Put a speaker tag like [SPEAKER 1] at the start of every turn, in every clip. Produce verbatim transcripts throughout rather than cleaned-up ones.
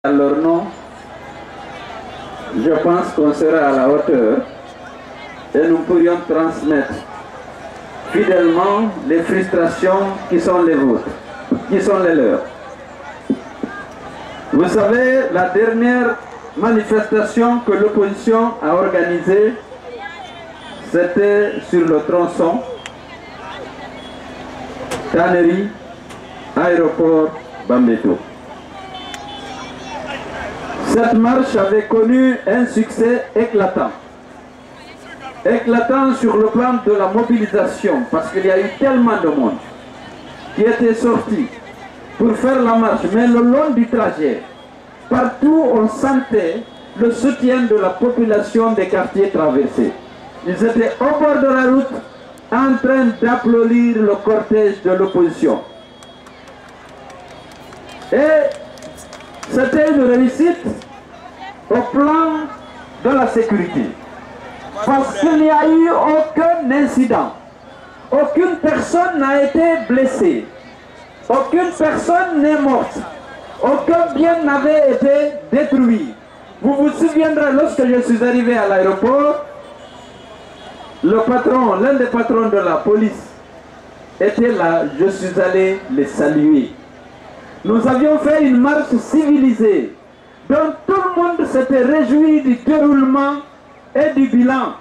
[SPEAKER 1] à leur nom, je pense qu'on sera à la hauteur et nous pourrions transmettre fidèlement les frustrations qui sont les vôtres, qui sont les leurs. Vous savez, la dernière manifestation que l'opposition a organisée, c'était sur le tronçon Tannery, aéroport Bambeto. Cette marche avait connu un succès éclatant. Éclatant sur le plan de la mobilisation, parce qu'il y a eu tellement de monde qui était sorti pour faire la marche. Mais le long du trajet, partout on sentait le soutien de la population des quartiers traversés. Ils étaient au bord de la route en train d'applaudir le cortège de l'opposition. Et c'était une réussite au plan de la sécurité. Parce qu'il n'y a eu aucun incident. Aucune personne n'a été blessée. Aucune personne n'est morte. Aucun bien n'avait été détruit. Vous vous souviendrez, lorsque je suis arrivé à l'aéroport, le patron, l'un des patrons de la police était là. Je suis allé les saluer. Nous avions fait une marche civilisée, dont tout le monde s'était réjoui du déroulement et du bilan.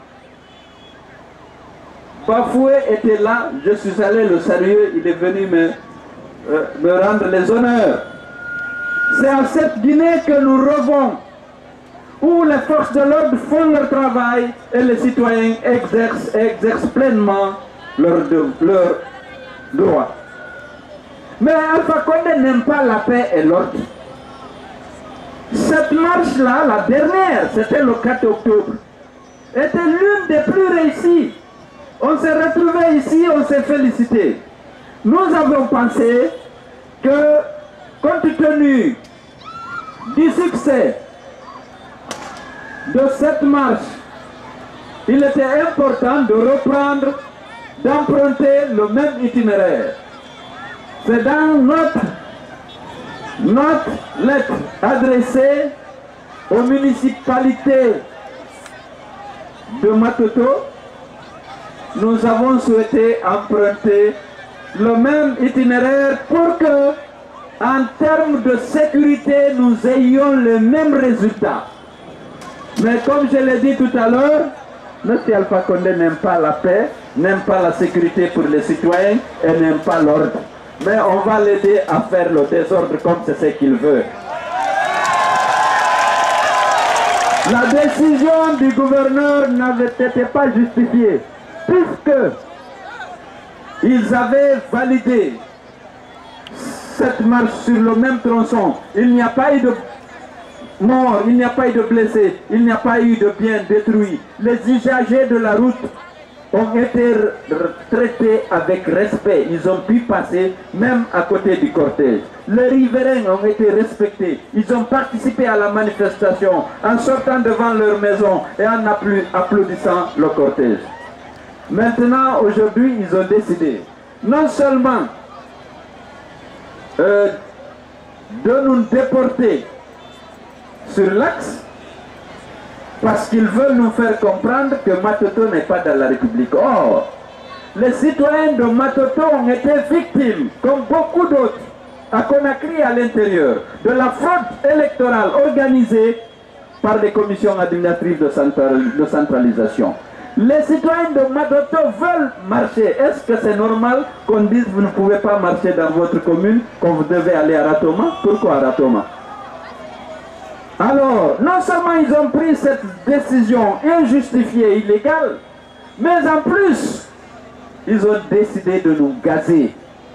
[SPEAKER 1] Bafoué était là, je suis allé le saluer, il est venu me, euh, me rendre les honneurs. C'est à cette Guinée que nous revenons, où les forces de l'ordre font leur travail et les citoyens exercent, exercent pleinement leurs leur droits. Mais Alpha Condé n'aime pas la paix et l'ordre. Cette marche-là, la dernière, c'était le quatre octobre, était l'une des plus réussies. On s'est retrouvés ici, on s'est félicité. Nous avons pensé que, compte tenu du succès de cette marche, il était important de reprendre, d'emprunter le même itinéraire. C'est dans notre, notre lettre adressée aux municipalités de Matoto, nous avons souhaité emprunter le même itinéraire pour que, en termes de sécurité, nous ayons le même résultat. Mais comme je l'ai dit tout à l'heure, M. Alpha Condé n'aime pas la paix, n'aime pas la sécurité pour les citoyens et n'aime pas l'ordre. Mais on va l'aider à faire le désordre comme c'est ce qu'il veut. La décision du gouverneur n'avait été pas justifiée, puisque ils avaient validé cette marche sur le même tronçon. Il n'y a pas eu de morts, il n'y a pas eu de blessés, il n'y a pas eu de biens détruits. Les usagers de la route ont été traités avec respect. Ils ont pu passer même à côté du cortège. Les riverains ont été respectés. Ils ont participé à la manifestation en sortant devant leur maison et en applaudissant le cortège. Maintenant, aujourd'hui, ils ont décidé non seulement euh, de nous déporter sur l'axe, parce qu'ils veulent nous faire comprendre que Matoto n'est pas dans la République. Or, les citoyens de Matoto ont été victimes, comme beaucoup d'autres, à Conakry à l'intérieur, de la fraude électorale organisée par les commissions administratives de, central, de centralisation. Les citoyens de Matoto veulent marcher. Est-ce que c'est normal qu'on dise que vous ne pouvez pas marcher dans votre commune, qu'on vous devez aller à Ratoma? Pourquoi à Ratoma? Alors, non seulement ils ont pris cette décision injustifiée, illégale, mais en plus, ils ont décidé de nous gazer.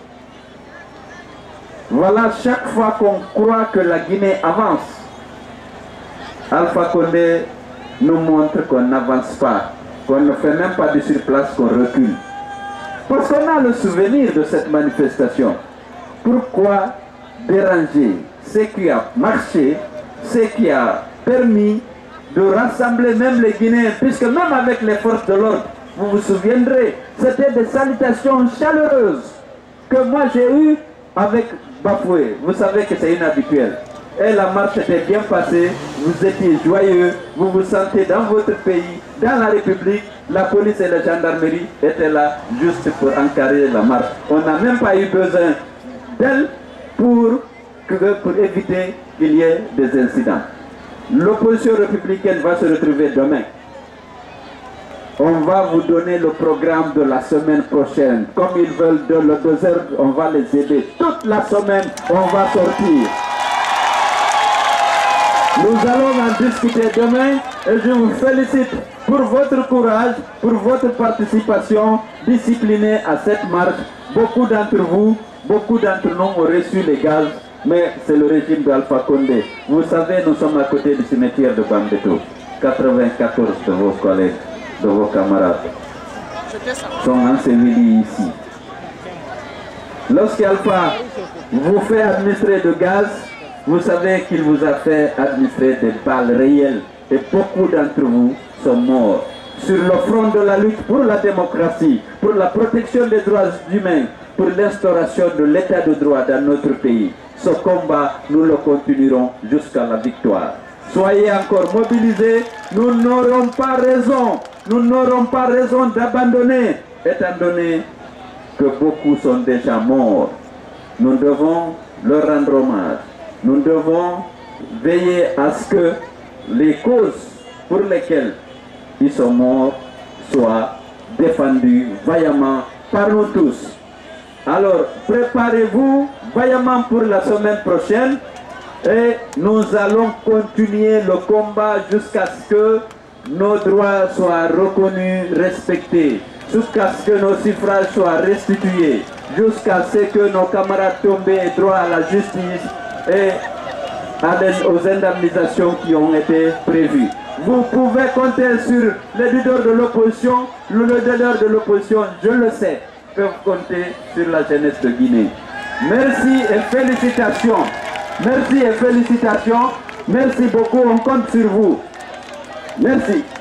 [SPEAKER 1] Voilà, chaque fois qu'on croit que la Guinée avance, Alpha Condé nous montre qu'on n'avance pas, qu'on ne fait même pas de surplace, qu'on recule. Parce qu'on a le souvenir de cette manifestation. Pourquoi déranger ce qui a marché, ce qui a permis de rassembler même les Guinéens, puisque même avec les forces de l'ordre, vous vous souviendrez, c'était des salutations chaleureuses que moi j'ai eues avec Bafoué. Vous savez que c'est inhabituel. et la marche était bien passée, vous étiez joyeux, vous vous sentez dans votre pays, dans la République, la police et la gendarmerie étaient là juste pour encadrer la marche. On n'a même pas eu besoin d'elle pour, pour éviter qu'il y ait des incidents. L'opposition républicaine va se retrouver demain. On va vous donner le programme de la semaine prochaine. Comme ils veulent de le désert, on va les aider. Toute la semaine, on va sortir. Nous allons en discuter demain et je vous félicite pour votre courage, pour votre participation disciplinée à cette marche. Beaucoup d'entre vous, beaucoup d'entre nous ont reçu les gaz, mais c'est le régime d'Alpha Condé. Vous savez, nous sommes à côté du cimetière de Bambeto. quatre-vingt-quatorze de vos collègues, de vos camarades sont ensevelis ici. Lorsqu'Alpha vous fait administrer de gaz, vous savez qu'il vous a fait administrer des balles réelles et beaucoup d'entre vous sont morts. Sur le front de la lutte pour la démocratie, pour la protection des droits humains, pour l'instauration de l'état de droit dans notre pays. Ce combat, nous le continuerons jusqu'à la victoire. Soyez encore mobilisés, nous n'aurons pas raison, nous n'aurons pas raison d'abandonner, étant donné que beaucoup sont déjà morts. Nous devons leur rendre hommage. Nous devons veiller à ce que les causes pour lesquelles ils sont morts soient défendues vaillamment par nous tous. Alors, préparez-vous vaillamment pour la semaine prochaine et nous allons continuer le combat jusqu'à ce que nos droits soient reconnus, respectés, jusqu'à ce que nos suffrages soient restitués, jusqu'à ce que nos camarades tombés aient droit à la justice et aux indemnisations qui ont été prévues. Vous pouvez compter sur les leaders de l'opposition, le leader de l'opposition, je le sais, peuvent compter sur la jeunesse de Guinée. Merci et félicitations. Merci et félicitations. Merci beaucoup, on compte sur vous. Merci.